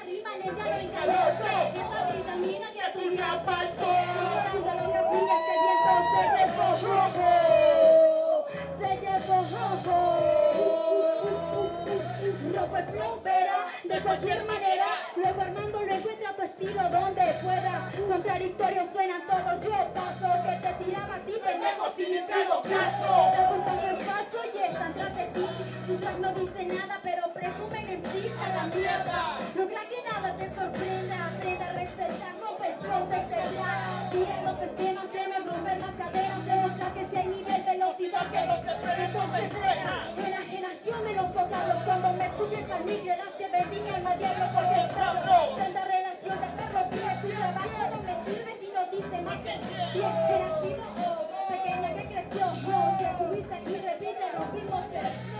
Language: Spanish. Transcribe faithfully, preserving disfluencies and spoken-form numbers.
rima en el diálogo engañoso. Esa vitamina que a tu vida faltó. Llorando lo que brilla que el viento se llevó, jojo. Se llevó, jojo. Rojo el flow, verá, de cualquier manera. Luego Armando lo encuentra a tu estilo donde pueda. Contradictorios suenan todos los pasos que te tiraba a ti, pendejo, sin ni te hago caso. Resultan que es falso y están tras de ti. Su track no dice nada, pero presumen en sí a la mierda. No crea que nada te sorprenda. Aprenda a respetar, rompe el flow de este plan. Tiren los esquemas, temen romper las cadenas. Demostrar que si hay nivel, velocidad que no se frena, entonces frena. Enajenación de los vocablos. Cuando me escuches al mí, creerás que perdí mi alma al diablo porque es cabro. Tanta relación de hacerlo bien, tu trabajo no me sirve si no dice más que bien. He nacido, oh, pequeña que creció, oh, que subiste y repite, rompimos el